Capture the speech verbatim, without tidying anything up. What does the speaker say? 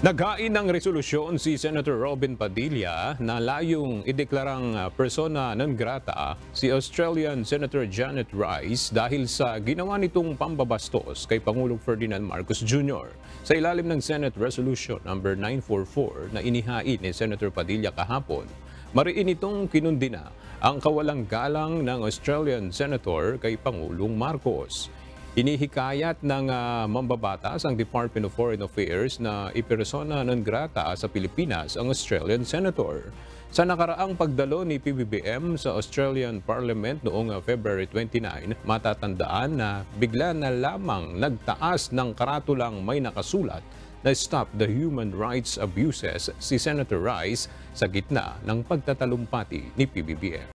Naghain ng resolusyon si Senator Robin Padilla na layong ideklarang persona non grata si Australian Senator Janet Rice dahil sa ginawa nitong pambabastos kay Pangulong Ferdinand Marcos Junior Sa ilalim ng Senate Resolution number nine forty-four na inihain ni Senator Padilla kahapon, mariin itong kinundina ang kawalang galang ng Australian Senator kay Pangulong Marcos. Inihikayat ng uh, mambabatas ang Department of Foreign Affairs na ipersona non grata sa Pilipinas ang Australian Senator. Sa nakaraang pagdalo ni P B B M sa Australian Parliament noong uh, February twenty-nine, matatandaan na bigla na lamang nagtaas ng karatulang may nakasulat na Stop the Human Rights Abuses si Senator Rice sa gitna ng pagtatalumpati ni P B B M.